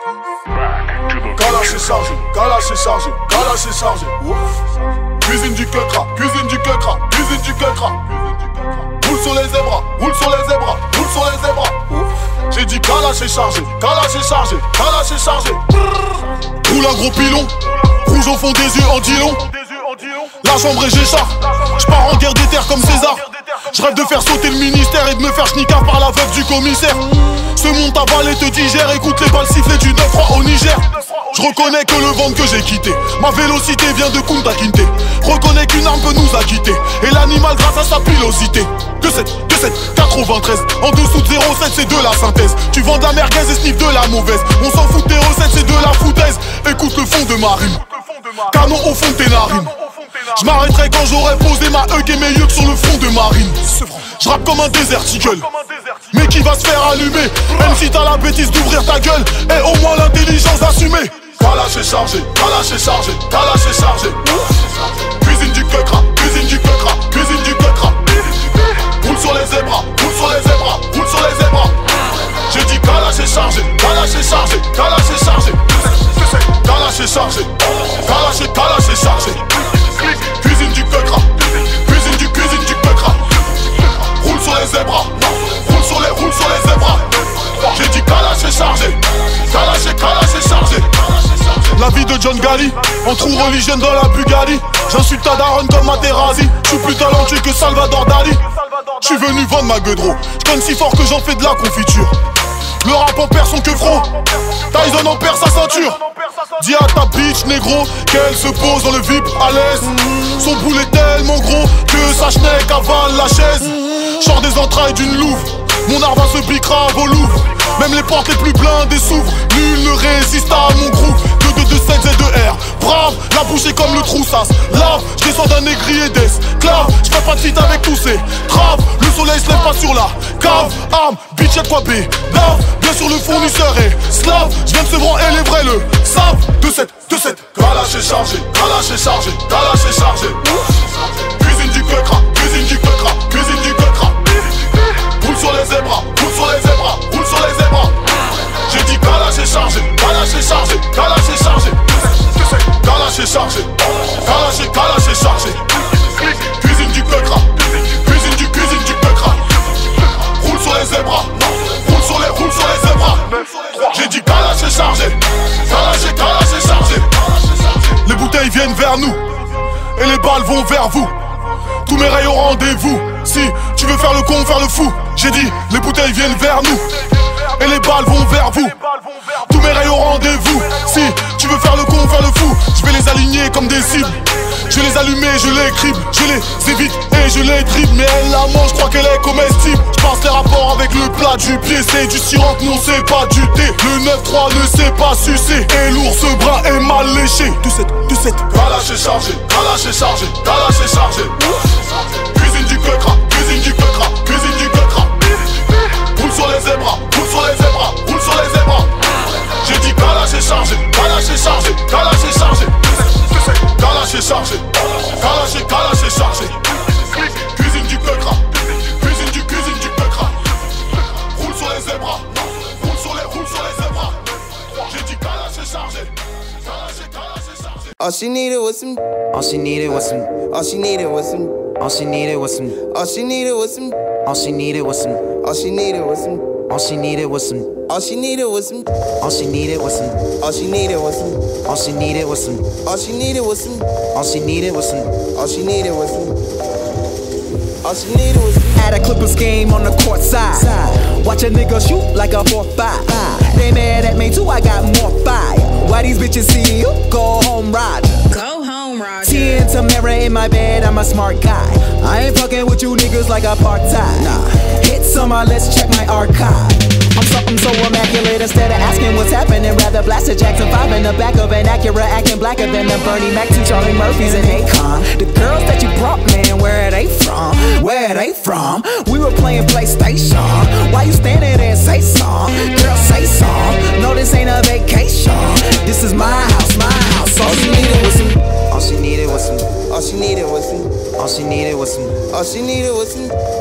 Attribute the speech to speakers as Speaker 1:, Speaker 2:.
Speaker 1: Kalash est chargé, Kalash est chargé, Kalash est chargé. Cuisine du quecra, cuisine du quecra, cuisine du quecra. Roule sur les zébras, roule sur les zébras, roule sur les zébras. J'ai dit Kalash est chargé, Kalash est chargé, Kalash est chargé. Roule un gros pilon, rouge au fond des yeux en dilon. La chambre et j'écharpe, j'pars en guerre des terres comme César. J'rêve de faire sauter le ministère et de me faire schnicard par la veuve du commissaire. Ce monde t'avale et te digère, écoute les balles siffler du 9-3 au Niger. Je reconnais que le ventre que j'ai quitté, ma vélocité vient de Kunta Kinte. Reconnais qu'une arme peut nous acquitter, et l'animal grâce à sa pilosité. 2-7, 93, en dessous de 0,7 c'est de la synthèse. Tu vends de la merguez et sniff de la mauvaise. On s'en fout des recettes, c'est de la foutaise. Écoute le fond de ma rime, canon au fond de tes narines. Je m'arrêterai quand j'aurai posé ma hug et mes yeux sur le front de marine. J'rappe comme un déserticle, mais qui va se faire allumer. Même si t'as la bêtise d'ouvrir ta gueule, et au moins l'intelligence d'assumer. Kalash est chargé, Kalash est chargé, Kalash est chargé. Cuisine du quecra, cuisine du quecra, cuisine du quecra. Roule sur les zébras, roule sur les zébras, roule sur les zébras. J'ai dit Kalash est chargé, Kalash est chargé, Kalash est chargé. Kalash est chargé, Kalash est chargé. Cuisine du quecra, cuisine du quecra. Roule sur les zébras, roule sur les zébras. J'ai dit Kalash est chargé, Kalash est chargé. La vie de John Gali, en trou religion dans la Bugatti. J'insulte ta daronne comme Materazzi. J'suis plus talentueux que Salvador Dali. J'suis venu vendre ma gueudreau. J'conne si fort que j'en fais de la confiture. Le rap en perd son queufro, Tyson en perd sa ceinture. Dis à ta bitch négro qu'elle se pose dans le VIP à l'aise. Son boule est tellement gros que sa schneck avale la chaise. Sors des entrailles d'une louve, mon art va se bicrave au Louvre. Même les portes les plus blindées s'ouvrent, nul ne résiste à mon groupe. 2, 7 et 2 R, brave, la bouche est comme le troussas. Lave, je descends d'un négrier d'esclave. Je fais pas de feat avec tous ces traves. Le soleil se lève pas sur la cave. Arme, bitch y'a quoi B, lave. Bien sûr le fournisseur est slave. Je viens de Sevran et les vrais le savent. 2-7, Kalash est chargé, Kalash est chargé, Kalash est chargé. Cuisine du quecra, cuisine du quecra, cuisine du quecra. Roule sur les zébras, roule sur les zébras, roule sur les zébras. J'ai dit Kalash est chargé, Kalash est chargé, Kalash est chargé. Kalash est chargé, Kalash est chargé. Cuisine du quecra, cuisine du quecra. Roule sur les zébras, roule sur les zébras. J'ai dit Kalash est chargé, Kalash est chargé. Les bouteilles viennent vers nous, et les balles vont vers vous. Tous mes rails au rendez-vous. Si tu veux faire le con, faire le fou. J'ai dit, les bouteilles viennent vers nous, et les balles vont vers vous. Tous mes rails au rendez-vous. Si tu veux faire le con, faire le fou, je vais les aligner comme des cibles. Je vais les allumer, je les crible, je les évite et je les dribble. Mais elle la mange, je crois qu'elle est comestible. Je pense les rapports avec le plat du pied. C'est du sirop, non c'est pas du thé. Le 9-3 ne sait pas sucer, et l'ours brun est mal léché. 2-7, Kalash est chargé, Kalash est chargé, Kalash est chargé. Cuisine du quecra, cuisine du quecra, cuisine du quecra. Roule sur les zébras, roule sur les zébras, roule sur les zébras. J'ai dit Kalash est chargé, Kalash est chargé, Kalash est chargé. Kalash est chargé, Kalash est chargé. Cuisine du quecra, cuisine du quecra. Roule sur les zébras, roule sur les zébras. J'ai dit Kalash est chargé, Kalash est chargé.
Speaker 2: All she needed was some. All she needed was some. All she needed was some. All she needed was some. All she needed was some. All she needed was some. All she needed was some. All she needed was some. All she needed was some. All she needed was some. All she needed was some. All she needed was some. All she needed was some. All she needed was some. All she needed was some. All she needed was some.
Speaker 3: At a Clippers game on the court side. Watch a nigga shoot like a 4-5. They mad at me too, I got more fire. Why these bitches see you? Go home, Roger.
Speaker 4: Go home, Roger.
Speaker 3: Tea and Tamara in my bed, I'm a smart guy. I ain't fucking with you niggas like a part-time. Nah. Hit summer, let's check my archive. I'm something so immaculate, instead of asking what's happening, rather blast a Jackson 5 in the back of an Acura, acting blacker than the Bernie Mac, 2 Charlie Murphys and Akon. The girls that you brought, man, where are they from? Where are they from? We were playing PlayStation. Why you standing there and say song? Girl, say song. No, this ain't a vacation. This is my house, my house. All she needed was some. All she needed was some. All she needed was some. All she needed was some. All she needed was some.